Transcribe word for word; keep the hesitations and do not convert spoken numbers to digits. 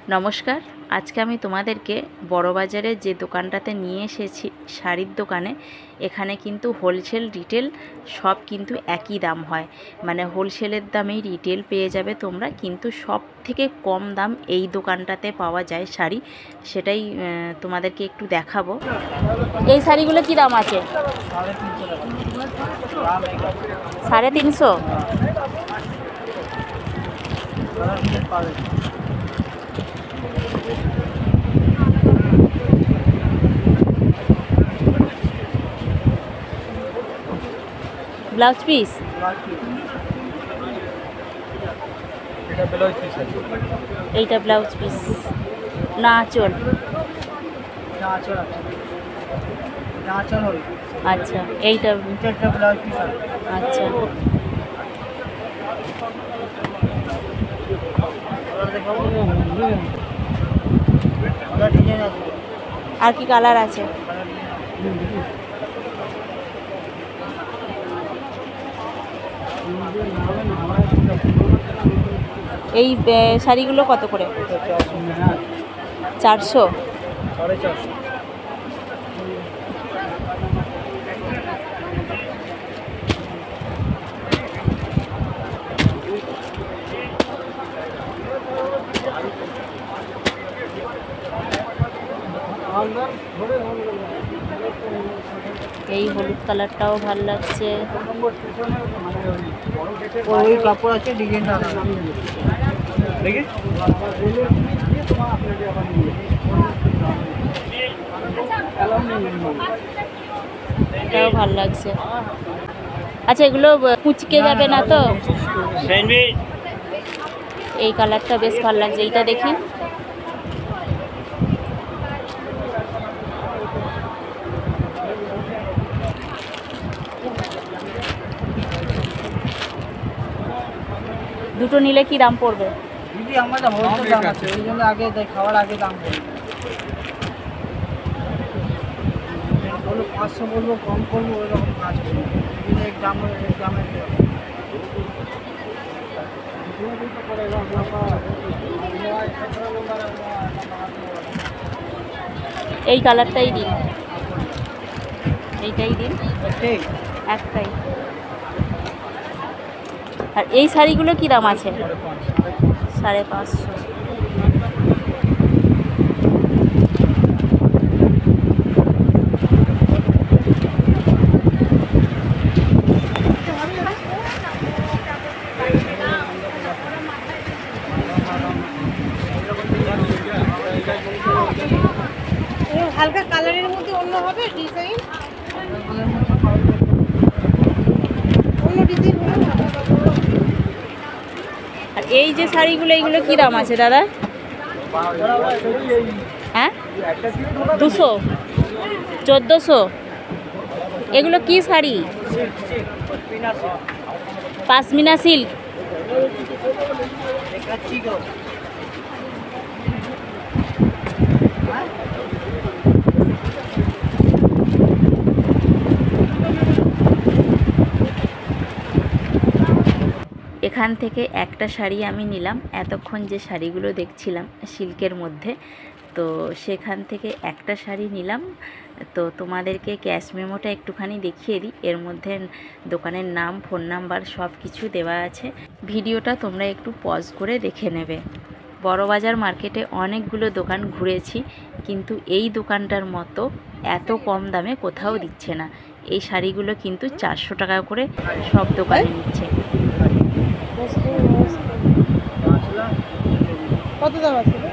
নমস্কার, আজকে আমি তোমাদেরকে বড়বাজারে যে দোকানটাতে নিয়ে এসেছি শাড়ির দোকানে। এখানে কিন্তু হোলসেল রিটেল সব কিন্তু একই দাম হয়, মানে হোলসেলের দামেই রিটেল পেয়ে যাবে তোমরা, কিন্তু সব থেকে কম দাম এই দোকানটাতে পাওয়া যায় শাড়ি, সেটাই তোমাদেরকে একটু দেখাবো। এই শাড়িগুলো কি দাম আছে? সাড়ে তিনশো। ব্লাউজ পিস, এইটা ব্লাউজ পিস না আঁচল? আচ্ছা, এইটা ব্লাউজ পিস। আচ্ছা, আর কি কালার আছে? এই শাড়িগুলো কত করে? চারশো। এই হলুদ কালারটাও ভালো লাগছে। ওই কাপড় আছে, ডিজাইনটা দেখি এটাও ভালো লাগছে। আচ্ছা, এগুলো কুচকে যাবে না তো? এই কালারটা বেশ ভালো লাগছে, এইটা দেখি। দুটো নিলে কি দাম পড়বে? দিদি আমাদের হোলসেল দাম আছে, ওই জন্য আগে খাওয়ার আগে দাম পড়বে। বলো পাঁচশো বলবো, কম করবো, ওই রকম কাজ করবো। এক দাম এক দামের এই কালারটাই দিন, এইটাই দিন, একটাই। আর এই শাড়িগুলো কি দাম আছে? সাড়ে পাঁচশো। হালকা কালারের মধ্যে অন্য হবে ডিজাইন, অন্য ডিজাইন। আর এই যে শাড়িগুলো, এইগুলো কি দাম আছে দাদা? হ্যাঁ, দুশো, চোদ্দোশো। এগুলো কি শাড়ি? পাশমিনা সিল্ক। এখান থেকে একটা শাড়ি আমি নিলাম, এতক্ষণ যে শাড়িগুলো দেখছিলাম সিল্কের মধ্যে, তো সেখান থেকে একটা শাড়ি নিলাম। তো তোমাদেরকে ক্যাশ মেমোটা একটুখানি দেখিয়ে দিই, এর মধ্যে দোকানের নাম, ফোন নাম্বার সব কিছু দেওয়া আছে। ভিডিওটা তোমরা একটু পজ করে দেখে নেবে। বড়বাজার মার্কেটে অনেকগুলো দোকান ঘুরেছি, কিন্তু এই দোকানটার মতো এত কম দামে কোথাও দিচ্ছে না। এই শাড়িগুলো কিন্তু চারশো টাকা করে সব দোকানে নিচ্ছে। কত দাম আছে?